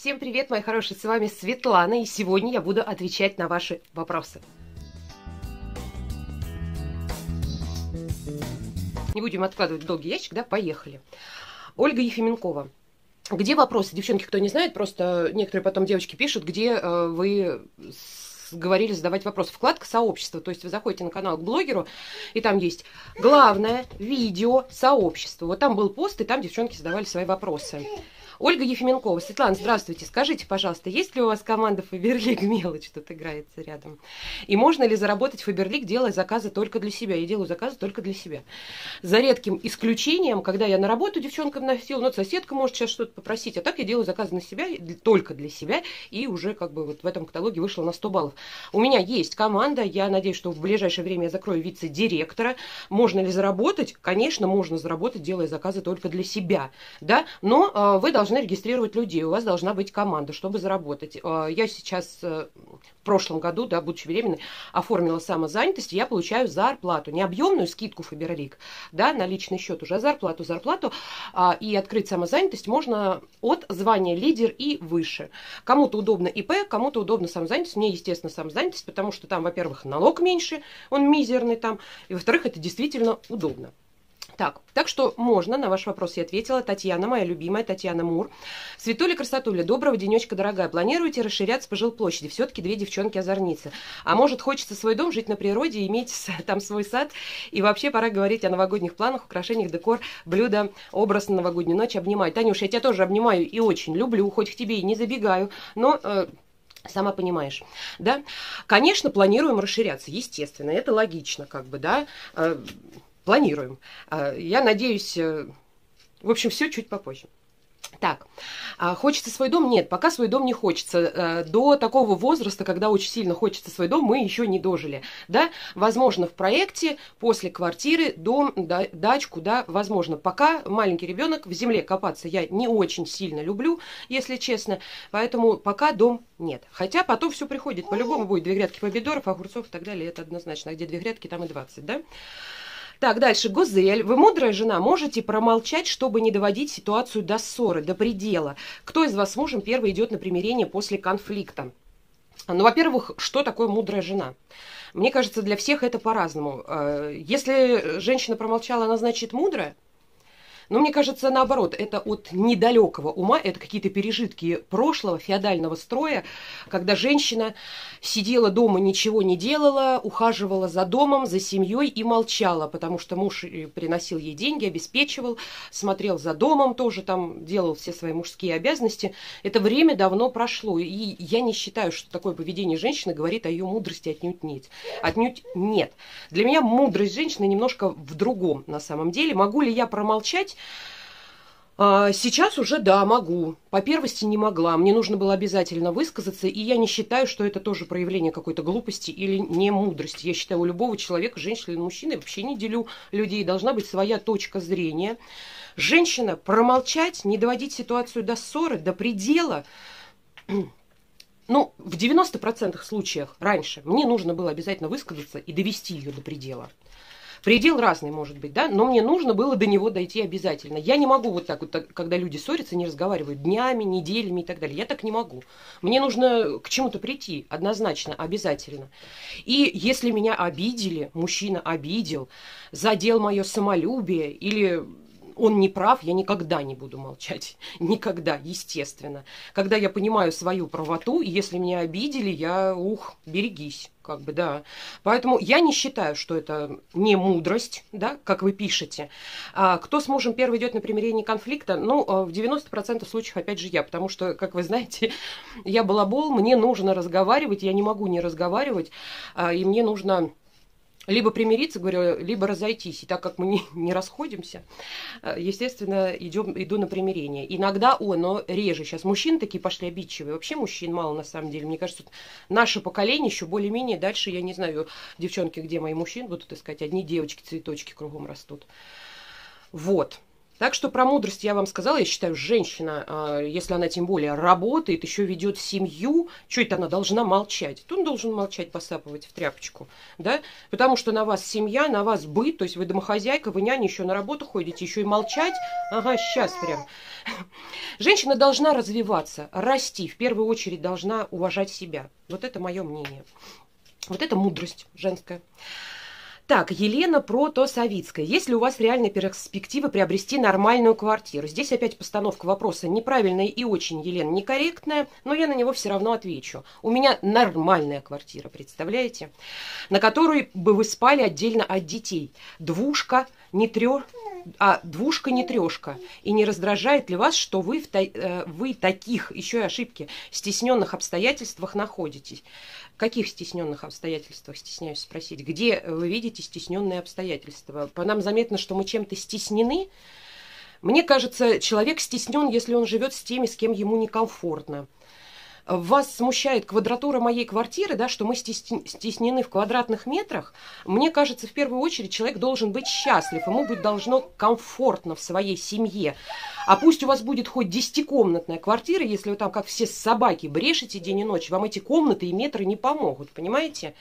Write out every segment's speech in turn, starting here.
Всем привет, мои хорошие, с вами Светлана, и сегодня я буду отвечать на ваши вопросы. Не будем откладывать в долгий ящик, да, поехали. Ольга Ефименкова. Где вопросы? Девчонки, кто не знает, просто некоторые потом девочки пишут, где вы говорили задавать вопросы. Вкладка «Сообщество», то есть вы заходите на канал к блогеру, и там есть главное видео «Сообщество». Вот там был пост, и там девчонки задавали свои вопросы. Ольга Ефименкова. Светлана, здравствуйте. Скажите, пожалуйста, есть ли у вас команда Фаберлик? Мелочь тут играется рядом. И можно ли заработать Фаберлик, делая заказы только для себя? Я делаю заказы только для себя. За редким исключением, когда я на работу девчонкам носила, ну, соседка может сейчас что-то попросить, а так я делаю заказы на себя, только для себя, и уже как бы вот в этом каталоге вышло на 100 баллов. У меня есть команда, я надеюсь, что в ближайшее время я закрою вице-директора. Можно ли заработать? Конечно, можно заработать, делая заказы только для себя, да, но вы должны регистрировать людей, у вас должна быть команда, чтобы заработать. Я сейчас в прошлом году, да, будучи беременной, оформила самозанятость, и я получаю зарплату, не объемную скидку Фаберлик, да, на личный счет уже, а зарплату, и открыть самозанятость можно от звания лидер и выше. Кому-то удобно ИП, кому-то удобно самозанятость, мне, естественно, самозанятость, потому что там, во-первых, налог меньше, он мизерный там, и, во-вторых, это действительно удобно. Так что можно, на ваш вопрос я ответила. Татьяна, моя любимая, Татьяна Мур. Светуля, красотуля, доброго денечка, дорогая. Планируете расширяться по жилплощади? Все-таки две девчонки-озорницы. А может, хочется свой дом, жить на природе, иметь там свой сад? И вообще пора говорить о новогодних планах, украшениях, декор, блюда, образ на новогоднюю ночь. Обнимаю. Танюш, я тебя тоже обнимаю и очень люблю, хоть к тебе и не забегаю, но... Сама понимаешь, да? Конечно, планируем расширяться, естественно, это логично, как бы, да? Планируем. Я надеюсь, в общем, все чуть попозже. Так, хочется свой дом? Нет, пока свой дом не хочется. До такого возраста, когда очень сильно хочется свой дом, мы еще не дожили. Да? Возможно, в проекте, после квартиры, дом, дачку, да, возможно. Пока маленький ребенок, в земле копаться я не очень сильно люблю, если честно, поэтому пока дом нет. Хотя потом все приходит, по-любому будет 2 грядки помидоров, огурцов и так далее, это однозначно. А где 2 грядки, там и 20, да? Так, дальше. Гузель. Вы мудрая жена, можете промолчать, чтобы не доводить ситуацию до ссоры, до предела. Кто из вас с мужем первый идет на примирение после конфликта? Ну, во-первых, что такое мудрая жена? Мне кажется, для всех это по-разному. Если женщина промолчала, она значит мудрая? Но мне кажется, наоборот, это от недалекого ума, это какие-то пережитки прошлого, феодального строя, когда женщина сидела дома, ничего не делала, ухаживала за домом, за семьей и молчала, потому что муж приносил ей деньги, обеспечивал, смотрел за домом тоже, там делал все свои мужские обязанности. Это время давно прошло, и я не считаю, что такое поведение женщины говорит о ее мудрости, отнюдь нет. Отнюдь нет. Для меня мудрость женщины немножко в другом на самом деле. Могу ли я промолчать? Сейчас уже да, могу. По первости не могла. Мне нужно было обязательно высказаться, и я не считаю, что это тоже проявление какой-то глупости или не мудрости. Я считаю, у любого человека, женщины или мужчины, вообще не делю людей, должна быть своя точка зрения. Женщина промолчать, не доводить ситуацию до ссоры, до предела. Ну, в 90% случаях раньше мне нужно было обязательно высказаться и довести ее до предела. Предел разный может быть, да, но мне нужно было до него дойти обязательно. Я не могу вот так вот, когда люди ссорятся, не разговаривают днями, неделями и так далее. Я так не могу. Мне нужно к чему-то прийти, однозначно, обязательно. И если меня обидели, мужчина обидел, задел мое самолюбие или... он не прав, я никогда не буду молчать. Никогда, естественно. Когда я понимаю свою правоту, и если меня обидели, я, берегись, как бы, да. Поэтому я не считаю, что это не мудрость, да, как вы пишете. Кто с мужем первый идет на примирение конфликта? Ну, в 90% случаев, опять же, я. Потому что, как вы знаете, я балабол, мне нужно разговаривать, я не могу не разговаривать, и мне нужно... либо примириться, говорю, либо разойтись. И так как мы не расходимся, естественно, иду на примирение. Иногда но реже. Сейчас мужчины такие пошли обидчивые. Вообще мужчин мало на самом деле. Мне кажется, наше поколение еще более-менее. Дальше, я не знаю, девчонки, где мои мужчины будут искать. Одни девочки, цветочки кругом растут. Вот. Так что про мудрость я вам сказала. Я считаю, женщина, если она тем более работает, еще ведет семью, что это она должна молчать? То он должен молчать, посапывать в тряпочку, да? Потому что на вас семья, на вас быт, то есть вы домохозяйка, вы няня, еще на работу ходите, еще и молчать. Ага, сейчас прям. Женщина должна развиваться, расти, в первую очередь должна уважать себя. Вот это мое мнение. Вот это мудрость женская. Так, Елена Протосавицкая. Есть ли у вас реальные перспективы приобрести нормальную квартиру? Здесь опять постановка вопроса неправильная и очень, Елена, некорректная, но я на него все равно отвечу. У меня нормальная квартира, представляете? На которой бы вы спали отдельно от детей. Двушка, не трешка. И не раздражает ли вас, что вы в таких, еще и ошибки, стесненных обстоятельствах находитесь? В каких стесненных обстоятельствах, стесняюсь спросить? Где вы видите стесненные обстоятельства? По нам заметно, что мы чем-то стеснены. Мне кажется, человек стеснен, если он живет с теми, с кем ему некомфортно. Вас смущает квадратура моей квартиры, да, что мы стеснены в квадратных метрах. Мне кажется, в первую очередь человек должен быть счастлив, ему быть должно комфортно в своей семье. А пусть у вас будет хоть 10-комнатная квартира, если вы там, как все собаки, брешете день и ночь, вам эти комнаты и метры не помогут, понимаете?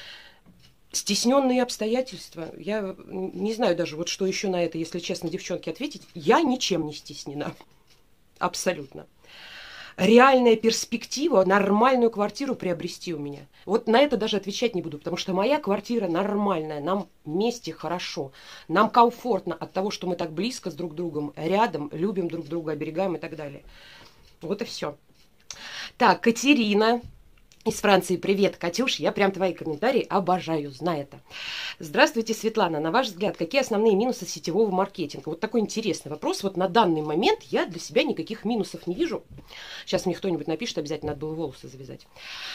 Стесненные обстоятельства. Я не знаю даже, вот что еще на это, если честно, девчонки, ответить. Я ничем не стеснена. Абсолютно. Реальная перспектива нормальную квартиру приобрести у меня. Вот на это даже отвечать не буду, потому что моя квартира нормальная, нам вместе хорошо, нам комфортно от того, что мы так близко с друг другом, рядом, любим друг друга, оберегаем и так далее. Вот и все. Так, Катерина из Франции. Привет, Катюш, я прям твои комментарии обожаю, знай это. Здравствуйте, Светлана. На ваш взгляд, какие основные минусы сетевого маркетинга? Вот такой интересный вопрос. Вот на данный момент я для себя никаких минусов не вижу. Сейчас мне кто-нибудь напишет, обязательно надо было волосы завязать.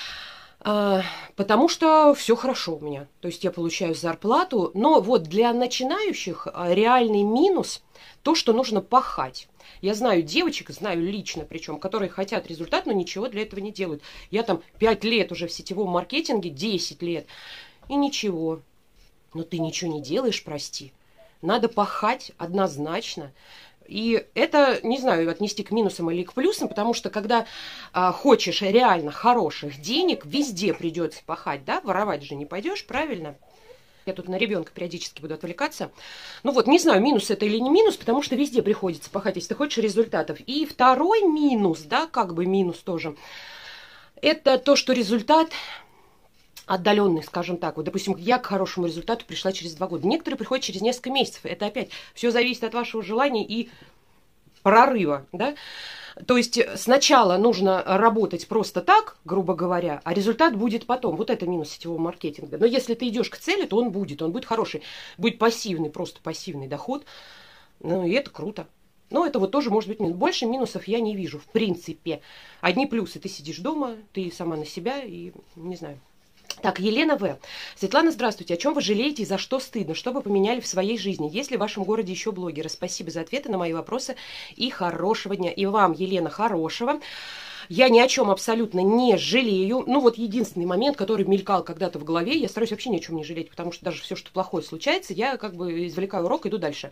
Потому что все хорошо у меня. То есть я получаю зарплату. Но вот для начинающих реальный минус то, что нужно пахать. Я знаю девочек, знаю лично причем, которые хотят результат, но ничего для этого не делают. Я там 5 лет уже в сетевом маркетинге, 10 лет, и ничего. Но ты ничего не делаешь, прости. Надо пахать однозначно. И это, не знаю, отнести к минусам или к плюсам, потому что когда хочешь реально хороших денег, везде придется пахать, да? Воровать же не пойдешь, правильно? Я тут на ребенка периодически буду отвлекаться. Ну вот, не знаю, минус это или не минус, потому что везде приходится пахать, если ты хочешь результатов. И второй минус, да, как бы минус тоже, это то, что результат отдаленный, скажем так. Вот, допустим, я к хорошему результату пришла через 2 года. Некоторые приходят через несколько месяцев. Это опять все зависит от вашего желания и прорыва, да. То есть сначала нужно работать просто так, грубо говоря, а результат будет потом. Вот это минус сетевого маркетинга. Но если ты идешь к цели, то он будет хороший. Будет пассивный, просто пассивный доход. Ну, и это круто. Но это вот тоже может быть минус. Больше минусов я не вижу, в принципе. Одни плюсы. Ты сидишь дома, ты сама на себя и не знаю. Так, Елена В. Светлана, здравствуйте. О чем вы жалеете и за что стыдно? Что вы поменяли в своей жизни? Есть ли в вашем городе еще блогеры? Спасибо за ответы на мои вопросы и хорошего дня. И вам, Елена, хорошего. Я ни о чем абсолютно не жалею. Ну вот единственный момент, который мелькал когда-то в голове, я стараюсь вообще ни о чем не жалеть, потому что даже все, что плохое случается, я как бы извлекаю урок, иду дальше.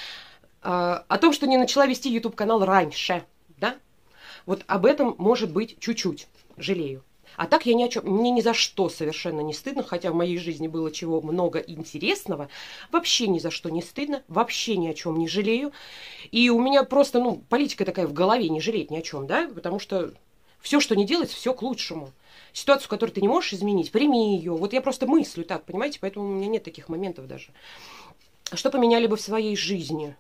О том, что не начала вести YouTube-канал раньше, да? Вот об этом, может быть, чуть-чуть жалею. А так я ни о чем, мне ни за что совершенно не стыдно, хотя в моей жизни было чего много интересного. Вообще ни за что не стыдно, вообще ни о чем не жалею. И у меня просто, ну, политика такая в голове, не жалеть ни о чем, да, потому что все, что не делается, все к лучшему. Ситуацию, которую ты не можешь изменить, прими ее. Вот я просто мыслю так, понимаете, поэтому у меня нет таких моментов даже. Что поменяли бы в своей жизни?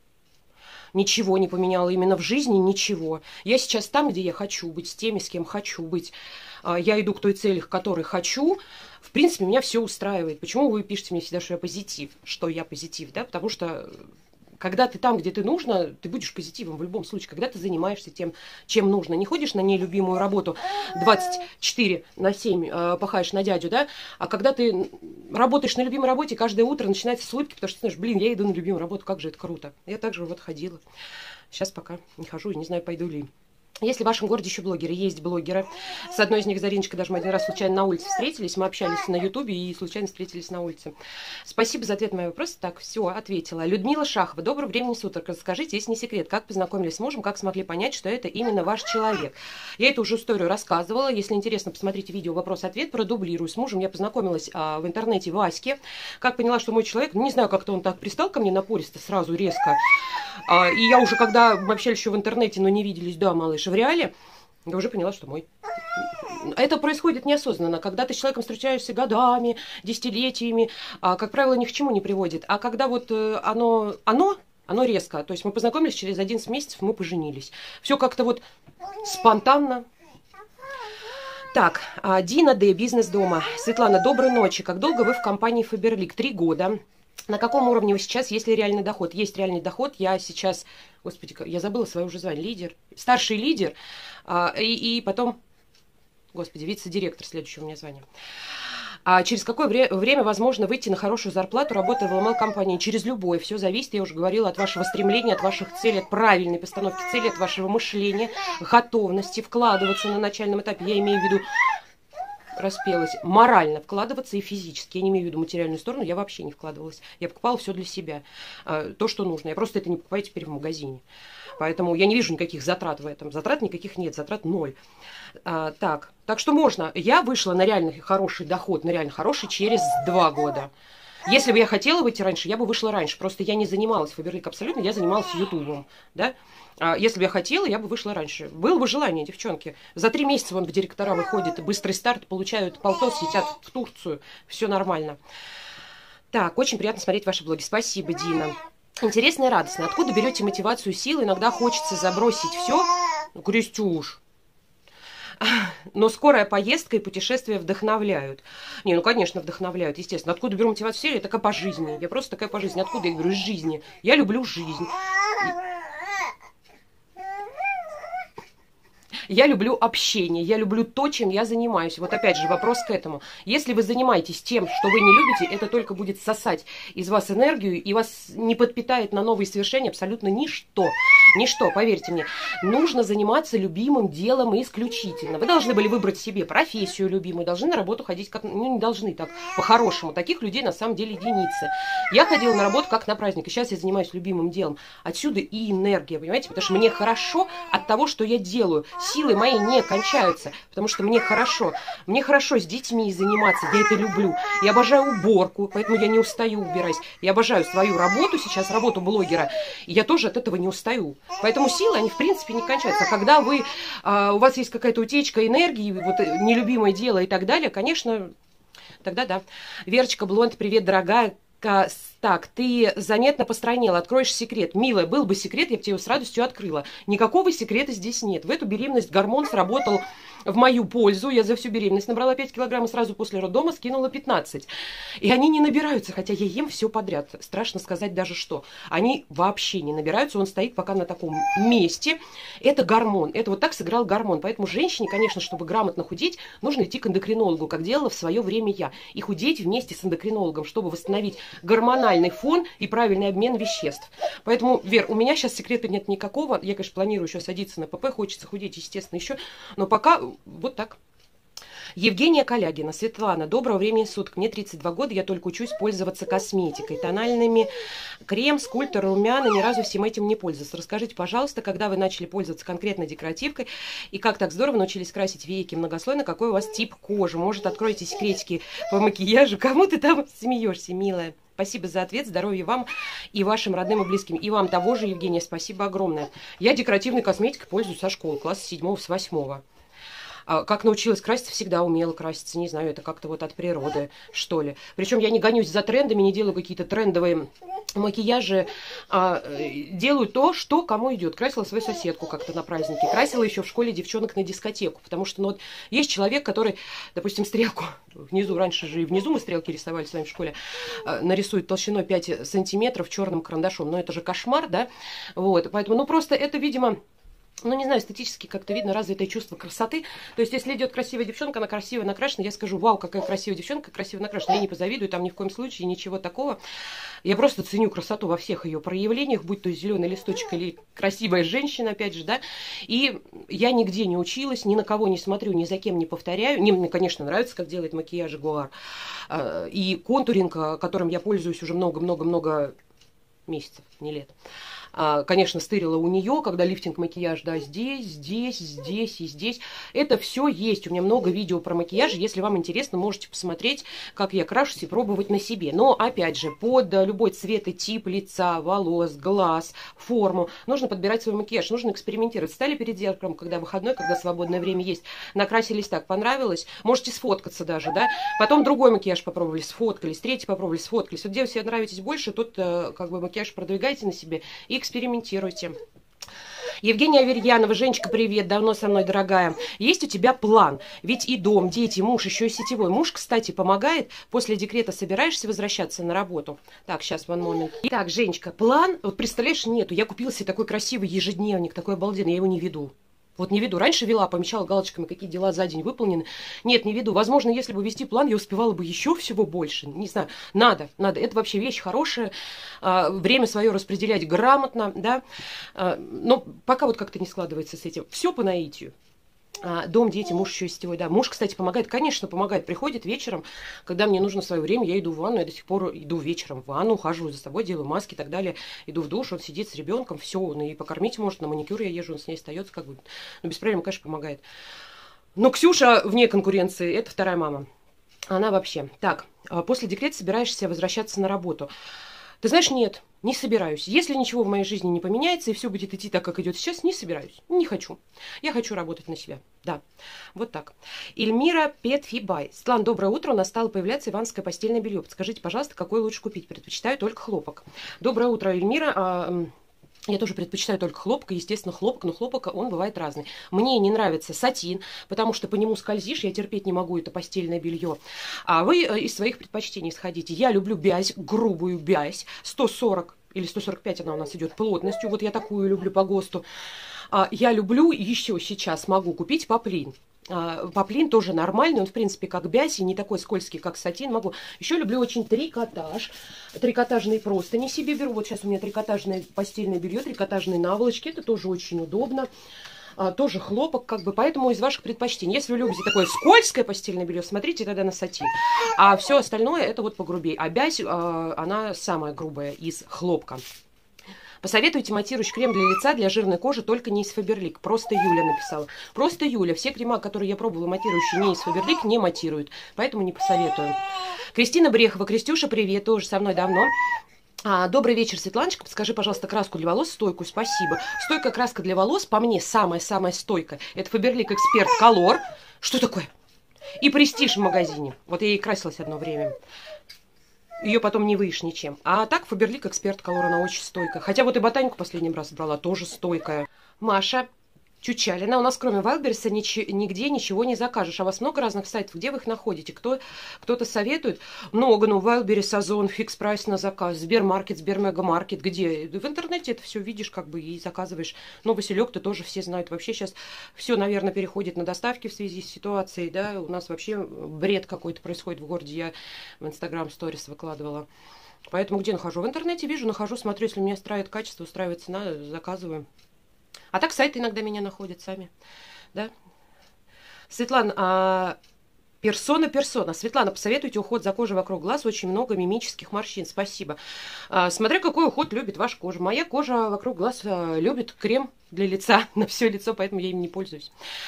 Ничего не поменяла именно в жизни, ничего. Я сейчас там, где я хочу быть, с теми, с кем хочу быть. Я иду к той цели, к которой хочу. В принципе, меня все устраивает. Почему вы пишете мне всегда, что я позитив? Что я позитив, да? Потому что когда ты там, где ты нужно, ты будешь позитивом в любом случае. Когда ты занимаешься тем, чем нужно. Не ходишь на нелюбимую работу 24/7, пахаешь на дядю, да? А когда ты работаешь на любимой работе, каждое утро начинается с улыбки, потому что ты знаешь, блин, я иду на любимую работу, как же это круто. Я также вот ходила. Сейчас пока не хожу и не знаю, пойду ли. Если в вашем городе еще блогеры, есть блогеры. С одной из них, Зариночкой, даже мы один раз случайно на улице встретились. Мы общались на Ютубе и случайно встретились на улице. Спасибо за ответ на мои вопросы. Так, все, ответила. Людмила Шахова. Доброго времени суток. Расскажите, если не секрет, как познакомились с мужем, как смогли понять, что это именно ваш человек? Я эту уже историю рассказывала. Если интересно, посмотрите видео «Вопрос-ответ», продублирую. С мужем я познакомилась в интернете в Аське. Как поняла, что мой человек, ну, не знаю, как-то он так пристал ко мне напористо, сразу, резко. И я уже, когда мы общались еще в интернете, но не виделись, да, малыш, в реале, я уже поняла, что мой. Это происходит неосознанно. Когда ты с человеком встречаешься годами, десятилетиями, как правило, ни к чему не приводит. А когда вот оно резко. То есть мы познакомились, через 11 месяцев мы поженились. Все как-то вот спонтанно. Так, Дина Д. Бизнес дома. Светлана, доброй ночи. Как долго вы в компании Faberlic? 3 года. На каком уровне вы сейчас, есть ли реальный доход? Есть реальный доход. Я сейчас, господи, я забыла свое уже звание, лидер, старший лидер, и потом, господи, вице-директор, следующее у меня звание. Через какое время возможно выйти на хорошую зарплату, работая в ЛМЛ-компании? Через любое. Все зависит, я уже говорила, от вашего стремления, от ваших целей, от правильной постановки целей, от вашего мышления, готовности вкладываться на начальном этапе. Я имею в виду, распелась, морально вкладываться и физически. Я не имею в виду материальную сторону, я вообще не вкладывалась. Я покупала все для себя, то, что нужно. Я просто это не покупаю теперь в магазине. Поэтому я не вижу никаких затрат в этом. Затрат никаких нет, затрат ноль. Так что можно. Я вышла на реально хороший доход, на реально хороший через 2 года. Если бы я хотела выйти раньше, я бы вышла раньше. Просто я не занималась Faberlic абсолютно, я занималась ютубом. Да? Если бы я хотела, я бы вышла раньше. Было бы желание, девчонки. За 3 месяца вон в директора выходит, быстрый старт, получают полтос, летят в Турцию. Все нормально. Так, очень приятно смотреть ваши блоги. Спасибо, Дина. Интересно и радостно. Откуда берете мотивацию, силы? Иногда хочется забросить все. Ну, Крестюш. Но скорая поездка и путешествия вдохновляют. Не, ну, конечно, вдохновляют, естественно. Откуда беру мотивацию, силы? Я такая по жизни. Я просто такая по жизни. Откуда? Я говорю, из жизни. Я люблю жизнь. Я люблю общение, я люблю то, чем я занимаюсь. Вот опять же вопрос к этому. Если вы занимаетесь тем, что вы не любите, это только будет сосать из вас энергию и вас не подпитает на новые совершения абсолютно ничто. Ничто, поверьте мне. Нужно заниматься любимым делом исключительно. Вы должны были выбрать себе профессию любимую, должны на работу ходить, как, ну не должны так, по-хорошему. Таких людей на самом деле единицы. Я ходила на работу как на праздник, и сейчас я занимаюсь любимым делом. Отсюда и энергия, понимаете? Потому что мне хорошо от того, что я делаю. Силы мои не кончаются, потому что мне хорошо. Мне хорошо с детьми заниматься, я это люблю. Я обожаю уборку, поэтому я не устаю убирать. Я обожаю свою работу сейчас, работу блогера, и я тоже от этого не устаю. Поэтому силы, они в принципе не кончаются. А когда у вас есть какая-то утечка энергии, вот нелюбимое дело и так далее, конечно, тогда да. Верочка Блонд, привет, дорогая. Так, ты заметно постройнела, откроешь секрет. Милая, был бы секрет, я бы тебе его с радостью открыла. Никакого секрета здесь нет. В эту беременность гормон сработал в мою пользу. Я за всю беременность набрала 5 килограмм и сразу после роддома скинула 15. И они не набираются, хотя я ем все подряд. Страшно сказать даже что. Они вообще не набираются, он стоит пока на таком месте. Это гормон, это вот так сыграл гормон. Поэтому женщине, конечно, чтобы грамотно худеть, нужно идти к эндокринологу, как делала в свое время я. И худеть вместе с эндокринологом, чтобы восстановить гормональный фон и правильный обмен веществ. Поэтому, Вер, у меня сейчас секрета нет никакого. Я, конечно, планирую еще садиться на ПП, хочется худеть, естественно, еще. Но пока вот так. Евгения Калягина. Светлана, доброго времени суток. Мне 32 года, я только учусь пользоваться косметикой, тональными, крем, скульптор, румяна, ни разу всем этим не пользоваться. Расскажите, пожалуйста, когда вы начали пользоваться конкретно декоративкой и как так здорово научились красить веки многослойно, какой у вас тип кожи? Может, откроете секретики по макияжу? Кому ты там смеешься, милая? Спасибо за ответ, здоровья вам и вашим родным и близким. И вам того же, Евгения, спасибо огромное. Я декоративной косметикой пользуюсь со школы, класса 7 с 8. Как научилась краситься, всега умела краситься, не знаю, это как-то вот от природы, что ли. Причем я не гонюсь за трендами, не делаю какие-то трендовые макияжи, делаю то, что кому идет. Красила свою соседку как-то на празднике, красила еще в школе девчонок на дискотеку, потому что, ну, вот, есть человек, который, допустим, стрелку внизу, раньше же и внизу мы стрелки рисовали с вами в школе, нарисует толщиной 5 сантиметров черным карандашом, но это же кошмар, да, вот, поэтому, ну, просто это, видимо... ну, не знаю, эстетически как-то видно развитое чувство красоты. То есть, если идет красивая девчонка, она красиво накрашена, я скажу: вау, какая красивая девчонка, красиво накрашена. Я не позавидую, там ни в коем случае ничего такого. Я просто ценю красоту во всех ее проявлениях, будь то зеленый листочек или красивая женщина, опять же, да. И я нигде не училась, ни на кого не смотрю, ни за кем не повторяю. Мне, конечно, нравится, как делает макияж Гуар. И контуринг, которым я пользуюсь уже много-много-много месяцев, не лет. Конечно, стырила у нее, когда лифтинг, макияж, да, здесь и здесь. Это все есть. У меня много видео про макияж. Если вам интересно, можете посмотреть, как я крашусь и пробовать на себе. Но, опять же, под любой цвет и тип лица, волос, глаз, форму нужно подбирать свой макияж, нужно экспериментировать. Встали перед зеркалом, когда выходной, когда свободное время есть, накрасились так, понравилось, можете сфоткаться даже, да. Потом другой макияж попробовали, сфоткались, третий попробовали, сфоткались. Вот где вы себе нравитесь больше, тот как бы макияж продвигайте на себе и экспериментируйте. Евгения Аверьянова: Женечка, привет, давно со мной, дорогая. Есть у тебя план? Ведь и дом, дети, муж, еще и сетевой. Муж, кстати, помогает. После декрета собираешься возвращаться на работу? Так, сейчас, one moment. Итак, Женечка, план, вот представляешь, нету. Я купила себе такой красивый ежедневник, такой обалденный, я его не веду. Вот не веду. Раньше вела, помечала галочками, какие дела за день выполнены. Нет, не веду. Возможно, если бы вести план, я успевала бы еще всего больше. Не знаю. Надо. Это вообще вещь хорошая. Время свое распределять грамотно, да. Но пока вот как-то не складывается с этим. Все по наитию. Дом, дети, муж еще и сетевой, да. Муж, кстати, помогает, конечно, помогает. Приходит вечером, когда мне нужно свое время, я иду в ванну, я до сих пор иду вечером в ванну, ухаживаю за собой, делаю маски и так далее. Иду в душ, он сидит с ребенком, все, он и покормить может, на маникюр я езжу, он с ней остается, как бы. Ну, без проблем, конечно, помогает. Но Ксюша вне конкуренции, это вторая мама. Она вообще. Так, после декрета собираешься возвращаться на работу. Ты знаешь, нет, не собираюсь. Если ничего в моей жизни не поменяется, и все будет идти так, как идет сейчас, не собираюсь. Не хочу. Я хочу работать на себя. Да, вот так. Эльмира Петфибай. Светлана, доброе утро. У нас стало появляться иванское постельное белье. Подскажите, пожалуйста, какое лучше купить? Предпочитаю только хлопок. Доброе утро, Эльмира. Я тоже предпочитаю только хлопок, естественно, хлопок, но хлопок, он бывает разный. Мне не нравится сатин, потому что по нему скользишь, я терпеть не могу это постельное белье. А вы из своих предпочтений сходите. Я люблю бязь, грубую бязь, 140 или 145 она у нас идет плотностью, вот я такую люблю по ГОСТу. Я люблю, еще сейчас могу купить поплин. Поплин тоже нормальный, он, в принципе, как бязь, и не такой скользкий, как сатин могу. Еще люблю очень трикотаж. Трикотажные простыни себе беру. Вот сейчас у меня трикотажное постельное белье, трикотажные наволочки. Это тоже очень удобно. Тоже хлопок, как бы, поэтому из ваших предпочтений. Если вы любите такое скользкое постельное белье, смотрите тогда на сатин. А все остальное, это вот погрубее. А бязь, она самая грубая из хлопка. Посоветуйте матирующий крем для лица, для жирной кожи, только не из Фаберлик. Просто Юля написала. Просто Юля. Все крема, которые я пробовала матирующие не из Фаберлик, не матируют. Поэтому не посоветую. Кристина Брехова. Крестюша, привет. Тоже со мной давно. Добрый вечер, Светланочка. Подскажи, пожалуйста, краску для волос стойкую. Спасибо. Стойкая краска для волос, по мне, самая-самая стойкая. Это Фаберлик Эксперт Колор. Что такое? И Престиж в магазине. Вот я ей красилась одно время. Ее потом не выешь ничем. А так, Фаберлик Эксперт Колор, она очень стойкая. Хотя вот и Ботанику последний раз брала, тоже стойкая. Маша Чучалина. У нас кроме Вайлдберриса нигде ничего не закажешь. А у вас много разных сайтов. Где вы их находите? Кто-то советует? Много. Ну, Вайлдберрис, Озон, фикс прайс на заказ. Сбермаркет, Сбермегамаркет. Где? В интернете это все видишь, как бы, и заказываешь. Но Василек-то тоже все знают. Вообще сейчас все, наверное, переходит на доставки в связи с ситуацией. Да? У нас вообще бред какой-то происходит в городе. Я в Инстаграм сторис выкладывала. Поэтому где нахожу? В интернете вижу, нахожу, смотрю, если меня устраивает качество, устраивает цена, заказываю. А так сайты иногда меня находят сами. Да? Светлана, персона. Светлана, посоветуйте уход за кожей вокруг глаз. Очень много мимических морщин. Спасибо. Смотря какой уход любит ваша кожа. Моя кожа вокруг глаз любит крем для лица на все лицо, поэтому я им не пользуюсь.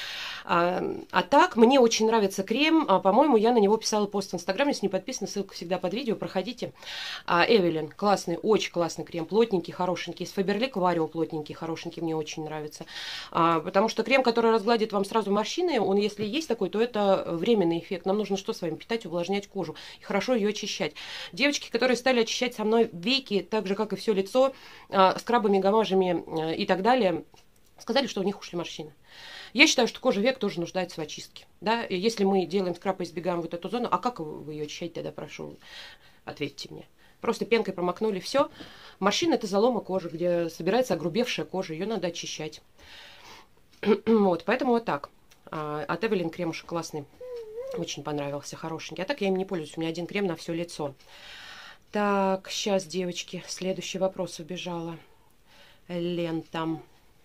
А так, мне очень нравится крем. По-моему, я на него писала пост в Инстаграме. Если не подписаны, ссылка всегда под видео. Проходите. Эвелин. Классный, очень классный крем. Плотненький, хорошенький. Из Фаберлик Варио плотненький, хорошенький. Мне очень нравится. Потому что крем, который разгладит вам сразу морщины, он, если есть такой, то это временный эффект. Нам нужно что с вами? Питать, увлажнять кожу. И хорошо ее очищать. Девочки, которые стали очищать со мной веки, так же, как и все лицо, скрабами, гамажами и так далее, сказали, что у них ушли морщины. Я считаю, что кожа век тоже нуждается в очистке. Да? И если мы делаем скраб и избегаем вот эту зону, а как вы ее очищаете тогда, прошу, ответьте мне. Просто пенкой промокнули, все. Морщины – это заломы кожи, где собирается огрубевшая кожа, ее надо очищать. Вот, поэтому вот так. От Эвелин кремушек классный. Очень понравился, хорошенький. А так я им не пользуюсь. У меня один крем на все лицо. Так, сейчас, девочки, следующий вопрос убежала. Лента.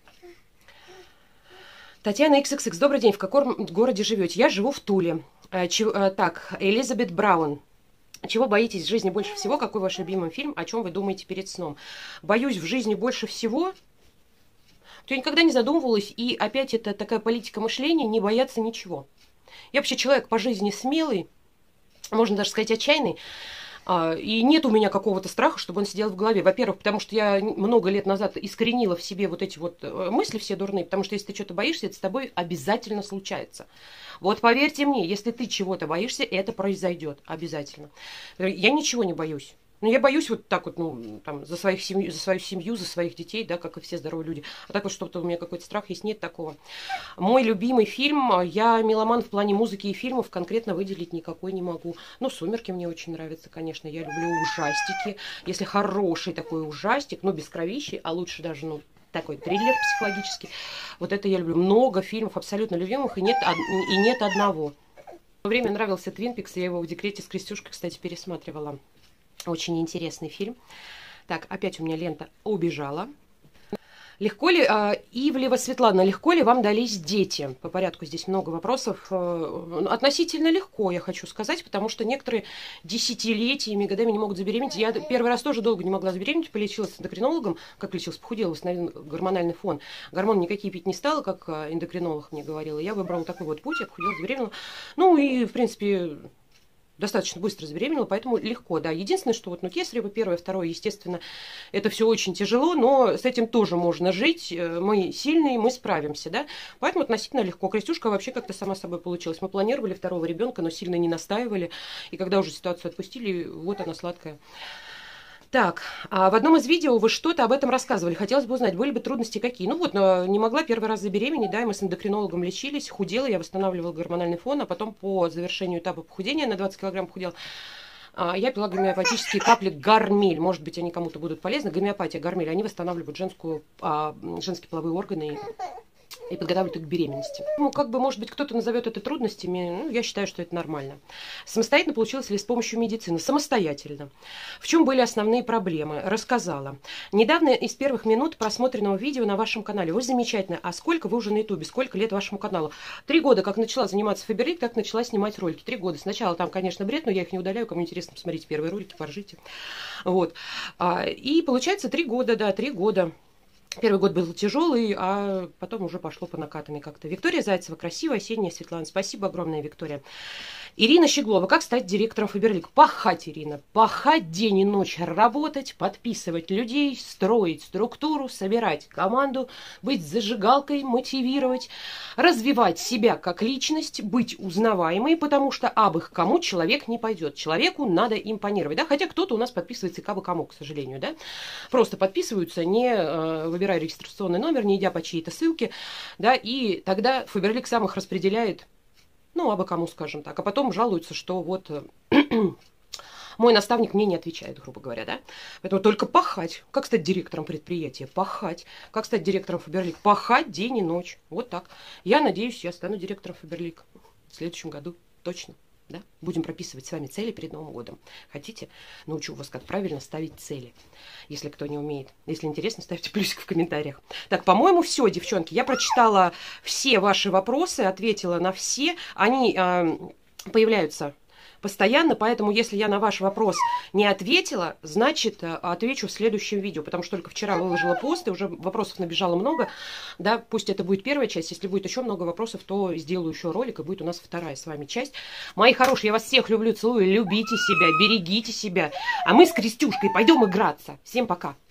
Татьяна XXX. Добрый день. В каком городе живете? Я живу в Туле. Так, Элизабет Браун. Чего боитесь в жизни больше всего? Какой ваш любимый фильм? О чем вы думаете перед сном? Боюсь в жизни больше всего. Я никогда не задумывалась. И опять это такая политика мышления, не бояться ничего. Я вообще человек по жизни смелый, можно даже сказать отчаянный. И нет у меня какого-то страха, чтобы он сидел в голове. Во-первых, потому что я много лет назад искоренила в себе вот эти вот мысли все дурные, потому что если ты что-то боишься, это с тобой обязательно случается. Вот поверьте мне, если ты чего-то боишься, это произойдет обязательно. Я ничего не боюсь. Но я боюсь вот так вот, ну, там, за свою семью, за своих детей, да, как и все здоровые люди. А так вот, что-то у меня какой-то страх есть, нет такого. Мой любимый фильм, я меломан в плане музыки и фильмов, конкретно выделить никакой не могу. Ну, «Сумерки» мне очень нравятся, конечно, я люблю ужастики. Если хороший такой ужастик, ну, без кровищи, а лучше даже, ну, такой триллер психологический, вот это я люблю. Много фильмов абсолютно любимых, и нет одного. В то время нравился «Твин Пикс», я его в декрете с Крестюшкой, кстати, пересматривала. Очень интересный фильм. Так, опять у меня лента убежала. Легко ли, Ивлева Светлана, легко ли вам дались дети? По порядку здесь много вопросов. Относительно легко, я хочу сказать, потому что некоторые десятилетиями, годами не могут забеременеть. Я первый раз тоже долго не могла забеременеть, полечилась с эндокринологом. Как лечилась? Похудела, восстановила гормональный фон. Гормон никакие пить не стала, как эндокринолог мне говорила. Я выбрала такой вот путь, я похудела, забеременела. Ну и, в принципе, достаточно быстро забеременела, поэтому легко, да. Единственное, что вот, ну, кесарево первое, второе, естественно, это все очень тяжело, но с этим тоже можно жить. Мы сильные, мы справимся, да. Поэтому относительно легко. Крестюшка вообще как-то сама собой получилась. Мы планировали второго ребенка, но сильно не настаивали. И когда уже ситуацию отпустили, вот она сладкая. Так, в одном из видео вы что-то об этом рассказывали. Хотелось бы узнать, были бы трудности какие? Ну вот, не могла первый раз забеременеть, да, и мы с эндокринологом лечились, худела, я восстанавливала гормональный фон, а потом по завершению этапа похудения, на 20 килограмм похудела, я пила гомеопатические капли Гармель. Может быть, они кому-то будут полезны. Гомеопатия, Гармель, они восстанавливают женские половые органы и подготавливают их к беременности. Ну, как бы, может быть, кто-то назовет это трудностями, ну, я считаю, что это нормально. Самостоятельно получилось ли с помощью медицины? Самостоятельно. В чем были основные проблемы? Рассказала. Недавно из первых минут просмотренного видео на вашем канале. Вы замечательно. А сколько вы уже на ютубе? Сколько лет вашему каналу? 3 года, как начала заниматься Фаберлик, так начала снимать ролики. 3 года. Сначала там, конечно, бред, но я их не удаляю. Кому интересно, посмотрите первые ролики, поржите. Вот. И получается 3 года, да, 3 года. Первый год был тяжелый, а потом уже пошло по накатанной как-то. Виктория Зайцева, красивая, осенняя Светлана. Спасибо огромное, Виктория. Ирина Щеглова. Как стать директором Фаберлик? Пахать, Ирина. Пахать день и ночь, работать, подписывать людей, строить структуру, собирать команду, быть зажигалкой, мотивировать, развивать себя как личность, быть узнаваемой, потому что абы к кому человек не пойдет. Человеку надо импонировать. Да? Хотя кто-то у нас подписывается и кабы кому, к сожалению. Да? Просто подписываются, не выбирая регистрационный номер, не идя по чьей-то ссылке. Да? И тогда Фаберлик сам их распределяет, ну, абы кому, скажем так. А потом жалуются, что вот мой наставник мне не отвечает, грубо говоря, да. Поэтому только пахать. Как стать директором предприятия? Пахать. Как стать директором Фаберлик? Пахать день и ночь. Вот так. Я надеюсь, я стану директором Фаберлик в следующем году. Точно. Да? Будем прописывать с вами цели перед Новым годом. Хотите? Научу вас, как правильно ставить цели, если кто не умеет. Если интересно, ставьте плюсик в комментариях. Так, по-моему, все, девчонки. Я прочитала все ваши вопросы, ответила на все. Они появляются постоянно, поэтому если я на ваш вопрос не ответила, значит, отвечу в следующем видео, потому что только вчера выложила пост, и уже вопросов набежало много, да, пусть это будет первая часть, если будет еще много вопросов, то сделаю еще ролик, и будет у нас вторая с вами часть. Мои хорошие, я вас всех люблю, целую, любите себя, берегите себя, а мы с Крестюшкой пойдем играться. Всем пока!